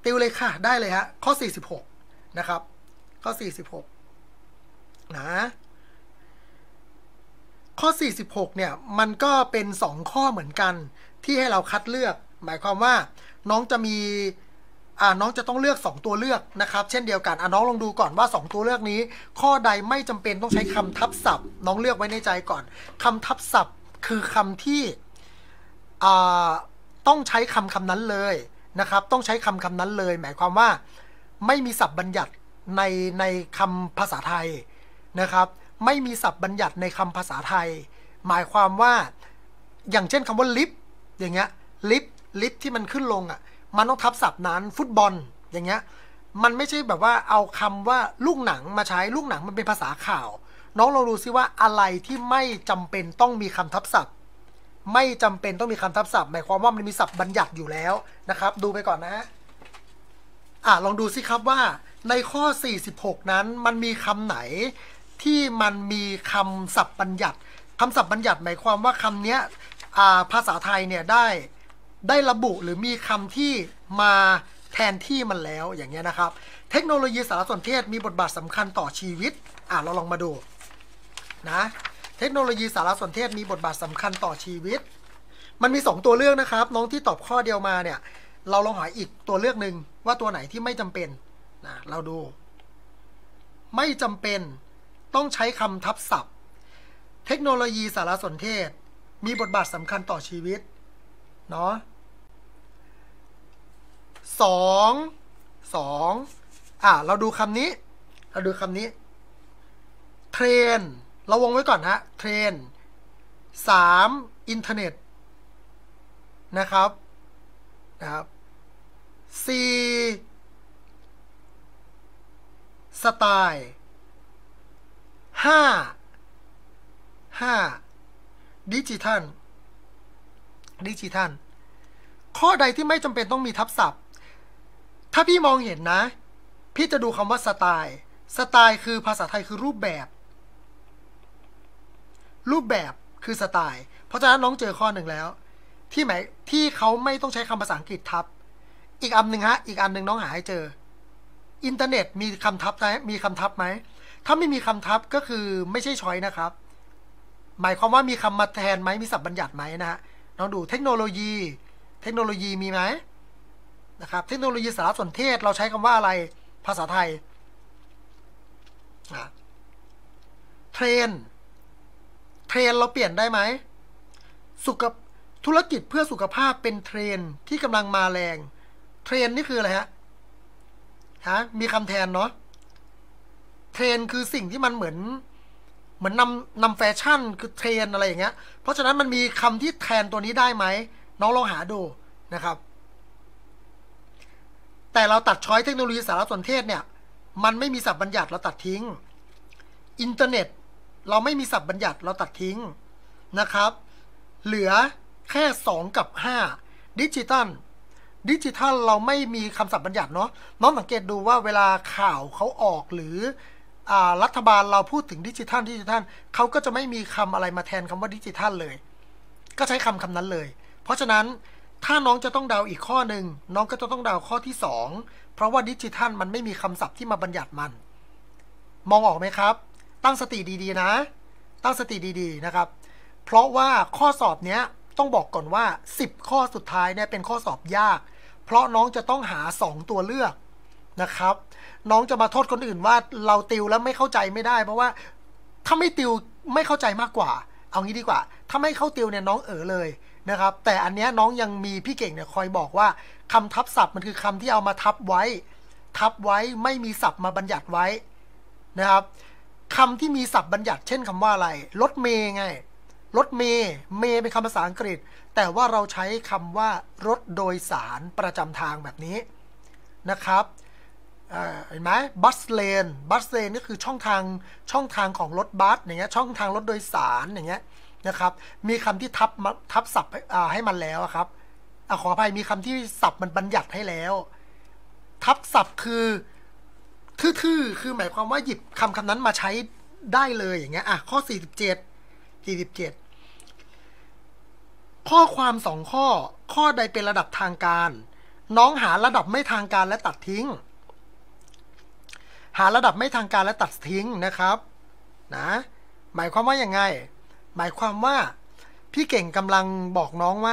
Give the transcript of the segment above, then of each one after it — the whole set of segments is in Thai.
ติวเลยค่ะได้เลยฮะข้อ46นะครับข้อ46นะข้อ46เนี่ยมันก็เป็น2ข้อเหมือนกันที่ให้เราคัดเลือกหมายความว่าน้องจะมีน้องจะต้องเลือก2ตัวเลือกนะครับเช่นเดียวกันน้องลองดูก่อนว่า2ตัวเลือกนี้ข้อใดไม่จำเป็นต้องใช้คำทับศัพท์น้องเลือกไว้ในใจก่อนคำทับศัพท์คือคำที่ต้องใช้คำนั้นเลยนะครับต้องใช้คำนั้นเลยหมายความว่าไม่มีศัพท์บัญญัติในคำภาษาไทยนะครับไม่มีศัพท์บัญญัติในคำภาษาไทยหมายความว่าอย่างเช่นคำว่าลิฟต์อย่างเงี้ยลิฟต์ที่มันขึ้นลงมันต้องทับศัพท์นั้นฟุตบอลอย่างเงี้ยมันไม่ใช่แบบว่าเอาคำว่าลูกหนังมาใช้ลูกหนังมันเป็นภาษาข่าวน้องลองดูซิว่าอะไรที่ไม่จำเป็นต้องมีคำทับศัพท์ไม่จำเป็นต้องมีคำทับศัพท์หมายความว่ามันมีศัพท์บัญญัติอยู่แล้วนะครับดูไปก่อนนะลองดูซิครับว่าในข้อ46นั้นมันมีคำไหนที่มันมีคำศัพท์บัญญัติคำศัพท์บัญญัติหมายความว่าคำนี้ภาษาไทยเนี่ยได้ระบุหรือมีคำที่มาแทนที่มันแล้วอย่างเงี้ยนะครับเทคโนโลยีสารสนเทศมีบทบาทสำคัญต่อชีวิตเราลองมาดูนะเทคโนโลยีสารสนเทศมีบทบาทสำคัญต่อชีวิตมันมี2ตัวเลือกนะครับน้องที่ตอบข้อเดียวมาเนี่ยเราลองหาอีกตัวเลือกหนึ่งว่าตัวไหนที่ไม่จำเป็นนะเราดูไม่จำเป็นต้องใช้คำทับศัพท์เทคโนโลยีสารสนเทศมีบทบาทสำคัญต่อชีวิตเนาะสองเราดูคำนี้เทรนเราวงไว้ก่อนฮะเทรน3อินเทอร์เน็ตนะครับ4สไตล์5ดิจิทัลข้อใดที่ไม่จำเป็นต้องมีทับศัพท์ถ้าพี่มองเห็นนะพี่จะดูคำว่าสไตล์คือภาษาไทยคือรูปแบบคือสไตล์เพราะฉะนั้นน้องเจอข้อหนึ่งแล้วที่เขาไม่ต้องใช้คำภาษาอังกฤษทับอีกอันหนึ่งน้องหาให้เจออินเทอร์เน็ตมีคำทับไหมถ้าไม่มีคำทับก็คือไม่ใช่ช้อยนะครับหมายความว่ามีคำมาแทนไหมมีศัพท์บัญญัติไหมนะฮะน้องดูเทคโนโลยีมีไหมนะครับเทคโนโลยีสารสนเทศเราใช้คำว่าอะไรภาษาไทยเทรนเราเปลี่ยนได้ไหมธุรกิจเพื่อสุขภาพเป็นเทรนที่กำลังมาแรงเทรนนี่คืออะไรฮะมีคำแทนเนาะเทรนคือสิ่งที่มันเหมือนนำแฟชั่นคือเทรนอะไรอย่างเงี้ยเพราะฉะนั้นมันมีคำที่แทนตัวนี้ได้ไหมน้องลองหาดูนะครับแต่เราตัดช้อยเทคโนโลยีสารสนเทศเนี่ยมันไม่มีศัพท์บัญญัติเราตัดทิ้งอินเทอร์เน็ตเราไม่มีศัพท์บัญญัติเราตัดทิ้งนะครับเหลือแค่2กับ5ดิจิทัลเราไม่มีคำศัพท์บัญญัติเนาะน้องสังเกตดูว่าเวลาข่าวเขาออกหรือรัฐบาลเราพูดถึงดิจิทัลเขาก็จะไม่มีคำอะไรมาแทนคำว่าดิจิทัลเลยก็ใช้คำนั้นเลยเพราะฉะนั้นถ้าน้องจะต้องเดาอีกข้อหนึ่งน้องก็จะต้องเดาข้อที่2เพราะว่าดิจิทัลมันไม่มีคำศัพท์ที่มาบัญญัติมันมองออกไหมครับตั้งสติดีๆนะนะครับเพราะว่าข้อสอบเนี้ยต้องบอกก่อนว่า10ข้อสุดท้ายเนี่ยเป็นข้อสอบยากเพราะน้องจะต้องหา2ตัวเลือกนะครับน้องจะมาโทษคนอื่นว่าเราติวแล้วไม่เข้าใจไม่ได้เพราะว่าถ้าไม่ติวไม่เข้าใจมากกว่าเอางี้ดีกว่าถ้าไม่เข้าติวเนี่ยน้องเลยนะครับแต่อันเนี้ยน้องยังมีพี่เก่งเนี่ยคอยบอกว่าคำทับศัพท์มันคือคำที่เอามาทับไว้ไม่มีศัพท์มาบัญญัติไว้นะครับคำที่มีศัพท์บัญญัติเช่นคำว่าอะไรรถเมย์ไงรถเมย์เป็นคำภาษาอังกฤษแต่ว่าเราใช้คำว่ารถโดยสารประจำทางแบบนี้นะครับเห็นไหมบัสเลนนี่คือช่องทางของรถบัสอย่างเงี้ยช่องทางรถโดยสารอย่างเงี้ยนะครับมีคำที่ทับศัพท์ให้มันแล้วครับขออภัยมีคำที่ศัพท์มันบัญญัติให้แล้วทับศัพท์คือทื่อคือหมายความว่าหยิบคำนั้นมาใช้ได้เลยอย่างเงี้ยข้อ47ข้อความ2ข้อใดเป็นระดับทางการน้องหาระดับไม่ทางการและตัดทิ้งหาระดับไม่ทางการและตัดทิ้งนะครับนะหมายความว่ายังไงหมายความว่าพี่เก่งกำลังบอกน้องว่า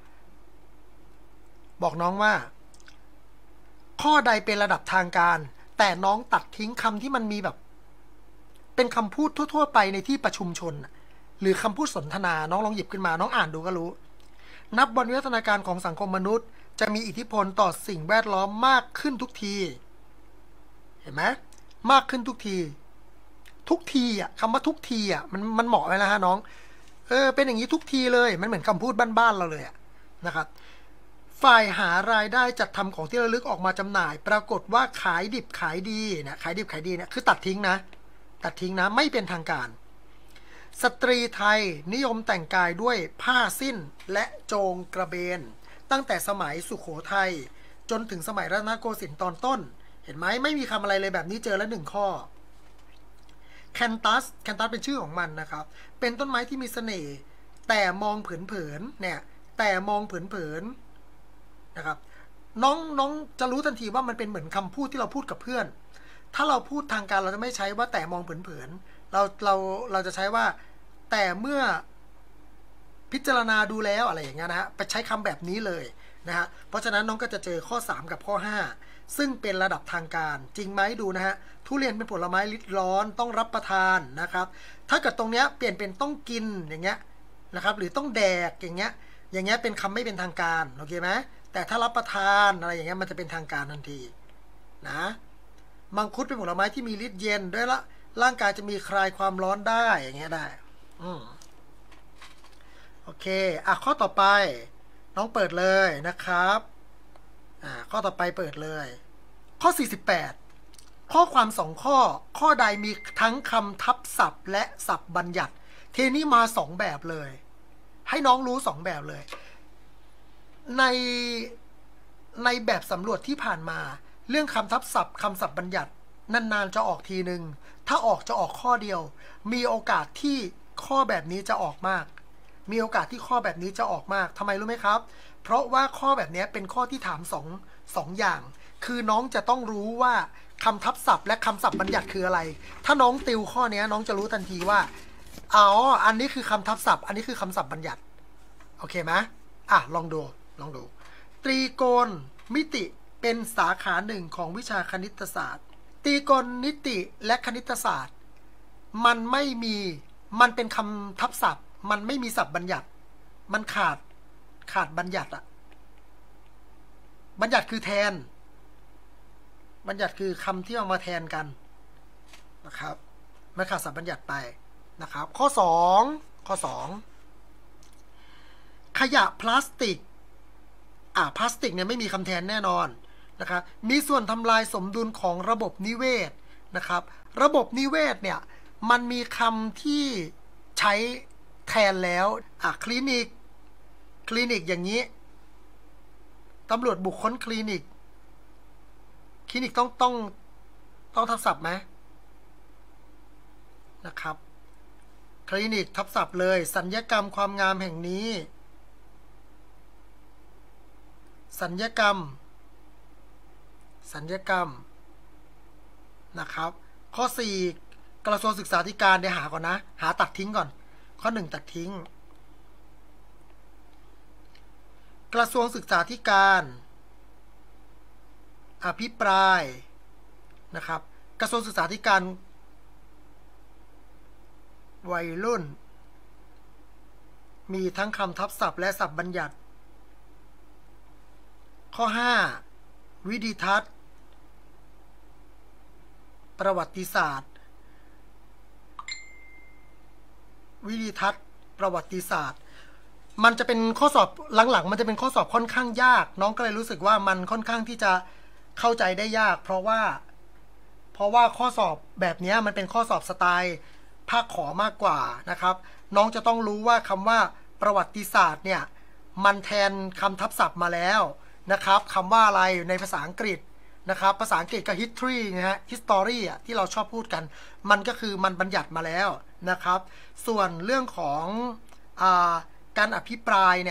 ข้อใดเป็นระดับทางการแต่น้องตัดทิ้งคำที่มันมีแบบเป็นคำพูดทั่วๆไปในที่ประชุมชนหรือคำพูดสนทนาน้องลองหยิบขึ้นมาน้องอ่านดูก็รู้นับวันวิวัฒนาการของสังคมมนุษย์จะมีอิทธิพลต่อสิ่งแวดล้อมมากขึ้นทุกทีเห็นไหมมากขึ้นทุกทีคำว่าทุกทีมันเหมาะไหมล่ะฮะน้องเป็นอย่างนี้ทุกทีเลยมันเหมือนคำพูดบ้านๆเราเลยนะครับฝ่ายหารายได้จัดทำของที่ระลึกออกมาจำหน่ายปรากฏว่าขายดิบขายดีนะขายดิบขายดีเนี่ยคือตัดทิ้งนะไม่เป็นทางการสตรีไทยนิยมแต่งกายด้วยผ้าสิ้นและโจงกระเบนตั้งแต่สมัยสุโขทัยจนถึงสมัยรัตนโกสินทร์ตอนต้นเห็นไหมไม่มีคำอะไรเลยแบบนี้เจอแล้ว1 ข้อแคนตัสเป็นชื่อของมันนะครับเป็นต้นไม้ที่มีเสน่ห์แต่มองเผินๆเนี่ยแต่มองเผินๆนะครับน้องจะรู้ทันทีว่ามันเป็นเหมือนคำพูดที่เราพูดกับเพื่อนถ้าเราพูดทางการเราจะไม่ใช้ว่าแต่มองเผินๆเราจะใช้ว่าแต่เมื่อพิจารณาดูแล้วอะไรอย่างเงี้ยนะฮะไปใช้คำแบบนี้เลยนะฮะเพราะฉะนั้นน้องก็จะเจอข้อ3กับข้อ5ซึ่งเป็นระดับทางการจริงไหมดูนะฮะทุเรียนเป็นผลไม้ฤทธิ์ร้อนต้องรับประทานนะครับถ้าเกิดตรงเนี้ยเปลี่ยนเป็นต้องกินอย่างเงี้ยนะครับหรือต้องแดกอย่างเงี้ยเป็นคำไม่เป็นทางการโอเคไหมแต่ถ้ารับประทานอะไรอย่างเงี้ยมันจะเป็นทางการทันทีนะมังคุดเป็นผลไม้ที่มีฤทธิ์เย็นด้วยละร่างกายจะมีคลายความร้อนได้อย่างเงี้ยได้โอเคข้อต่อไปน้องเปิดเลยนะครับข้อต่อไปเปิดเลยข้อ48ข้อความ2ข้อใดมีทั้งคำทับศัพท์และศัพท์บัญญัติทีนี้มา2แบบเลยให้น้องรู้2แบบเลยในแบบสำรวจที่ผ่านมาเรื่องคำทับศัพท์คำศัพท์บัญญัตินานๆจะออกทีนึงถ้าออกจะออกข้อเดียวมีโอกาสที่ข้อแบบนี้จะออกมากทำไมรู้ไหมครับเพราะว่าข้อแบบนี้เป็นข้อที่ถามสองอย่างคือน้องจะต้องรู้ว่าคำทับศัพท์และคำศัพท์บัญญัติคืออะไรถ้าน้องติวข้อนี้น้องจะรู้ทันทีว่าอันนี้คือคำทับศัพท์อันนี้คือคำศัพท์บัญญัติโอเคไหมลองดูตรีโกณมิติเป็นสาขาหนึ่งของวิชาคณิตศาสตร์ตรีโกณมิติและคณิตศาสตร์มันเป็นคำทับศัพท์มันไม่มีศัพท์บัญญัติมันขาดบัญญัติบัญญัติคือแทนบัญญัติคือคำที่เอามาแทนกันนะครับมันขาดศัพท์บัญญัติไปนะครับข้อ2ขยะพลาสติกพลาสติกเนี่ยไม่มีคำแทนแน่นอนนะครับมีส่วนทำลายสมดุลของระบบนิเวศนะครับระบบนิเวศเนี่ยมันมีคำที่ใช้แทนแล้วคลินิกอย่างนี้ตำรวจบุคคลคลินิกต้องทับศัพท์ไหมนะครับคลินิกทับศัพท์เลยสัญญกรรมความงามแห่งนี้สัญญกรรมนะครับข้อ4กระทรวงศึกษาธิการเดี๋ยวหาก่อนนะหาตัดทิ้งก่อนข้อ1ตัดทิ้งกระทรวงศึกษาธิการอภิปรายนะครับกระทรวงศึกษาธิการวัยรุ่นมีทั้งคำทับศัพท์และศัพท์บัญญัติข้อ5วิดิทัศน์ประวัติศาสตร์มันจะเป็นข้อสอบหลังๆมันจะเป็นข้อสอบค่อนข้างยากน้องก็เลยรู้สึกว่ามันค่อนข้างที่จะเข้าใจได้ยากเพราะว่าข้อสอบแบบนี้มันเป็นข้อสอบสไตล์ภาคขอมากกว่านะครับน้องจะต้องรู้ว่าคำว่าประวัติศาสตร์เนี่ยมันแทนคำทับศัพท์มาแล้วนะครับคำว่าอะไรในภาษาอังกฤษนะครับภาษาอังกฤษก็ history นะฮะ history ที่เราชอบพูดกันมันก็คือมันบัญญัติมาแล้วนะครับส่วนเรื่องของการอภิปรายเนี่ย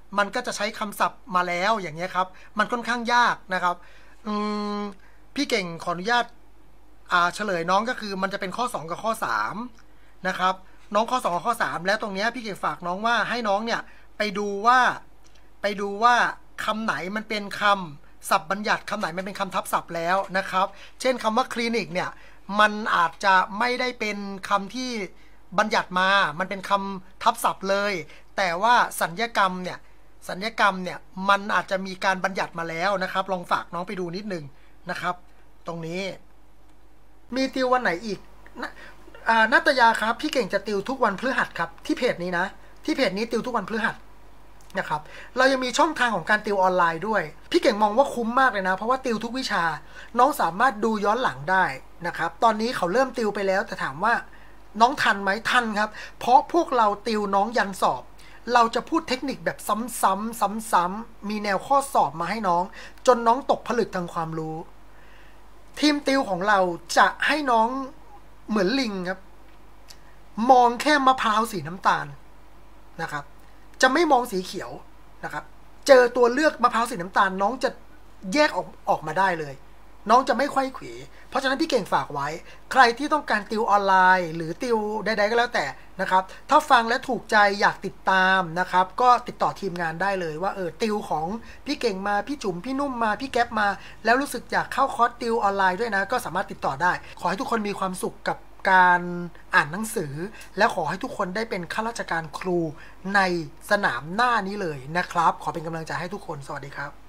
มันก็จะใช้คำศัพท์มาแล้วอย่างเงี้ยครับมันค่อนข้างยากนะครับพี่เก่งขออนุญาตเฉลยน้องก็คือมันจะเป็นข้อ2กับข้อ3นะครับน้องข้อ2กับข้อ3แล้วตรงนี้พี่เก่งฝากน้องว่าให้น้องเนี่ยไปดูว่าคำไหนมันเป็นคำศัพท์บัญญัติคำไหนมันเป็นคำทับศัพท์แล้วนะครับเช่นคำว่าคลินิกเนี่ยมันอาจจะไม่ได้เป็นคำที่บัญญัติมามันเป็นคำทับศัพท์เลยแต่ว่าสัญญกรรมเนี่ยมันอาจจะมีการบัญญัติมาแล้วนะครับลองฝากน้องไปดูนิดนึงนะครับตรงนี้มีติววันไหนอีกนัตยาครับพี่เก่งจะติวทุกวันพฤหัสครับที่เพจนี้นะที่เพจนี้ติวทุกวันพฤหัสนะครับเรายังมีช่องทางของการติวออนไลน์ด้วยพี่เก่งมองว่าคุ้มมากเลยนะเพราะว่าติวทุกวิชาน้องสามารถดูย้อนหลังได้นะครับตอนนี้เขาเริ่มติวไปแล้วแต่ถามว่าน้องทันไหมทันครับเพราะพวกเราติวน้องยันสอบเราจะพูดเทคนิคแบบซ้ำๆมีแนวข้อสอบมาให้น้องจนน้องตกผลึกทางความรู้ทีมติวของเราจะให้น้องเหมือนลิงครับมองแค่มะพร้าวสีน้ำตาลนะครับจะไม่มองสีเขียวนะครับเจอตัวเลือกมะพร้าวสีน้ำตาลน้องจะแยกออกมาได้เลยน้องจะไม่ไขว้เขวเพราะฉะนั้นพี่เก่งฝากไว้ใครที่ต้องการติวออนไลน์หรือติวใดๆก็แล้วแต่นะครับถ้าฟังและถูกใจอยากติดตามนะครับก็ติดต่อทีมงานได้เลยว่าติวของพี่เก่งมาพี่จุ๋มพี่นุ่มมาพี่แก๊ปมาแล้วรู้สึกอยากเข้าคอร์สติวออนไลน์ด้วยนะก็สามารถติดต่อได้ขอให้ทุกคนมีความสุขกับการอ่านหนังสือและขอให้ทุกคนได้เป็นข้าราชการครูในสนามหน้านี้เลยนะครับขอเป็นกำลังใจให้ทุกคนสวัสดีครับ